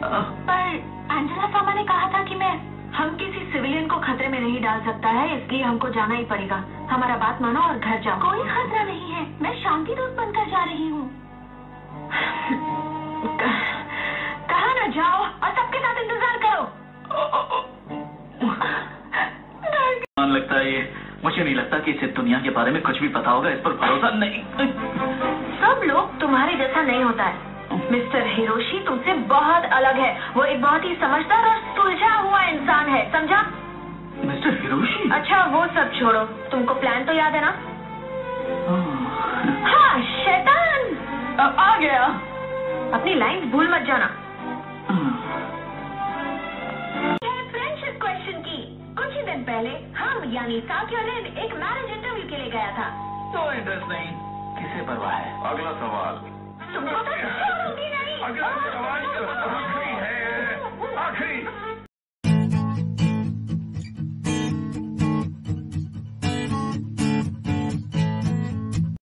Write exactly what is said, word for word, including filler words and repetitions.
पर Angela pharma ने कहा था कि मैं हम किसी सिविलियन को खतरे में नहीं डाल सकता है, इसलिए हमको जाना ही पड़ेगा। हमारा बात मानो और घर जाओ। कोई खतरा नहीं है, मैं शांति दूत बनकर जा रही हूँ। कहा ना जाओ और सबके साथ इंतजार करो। लगता है ये, मुझे नहीं लगता कि इसे दुनिया के बारे में कुछ भी पता होगा। इस पर भरोसा नहीं। सब लोग तुम्हारे जैसा नहीं होता है। मिस्टर हिरोशी तुमसे बहुत अलग है। वो एक बहुत ही समझदार और सुलझा हुआ इंसान है, समझा? Mister Hiroshi? अच्छा वो सब छोड़ो, तुमको प्लान तो याद है ना? हाँ शैतान आ, आ गया। अपनी लाइन भूल मत जाना। फ्रेंडशिप क्वेश्चन की कुछ ही दिन पहले हम यानी साक्योलिन एक मैरिज इंटरव्यू के लिए गया था। तो इंटरेस्ट नहीं, किसे परवाह है। अगला सवाल। तुमको तो छोड़ूंगी नहीं।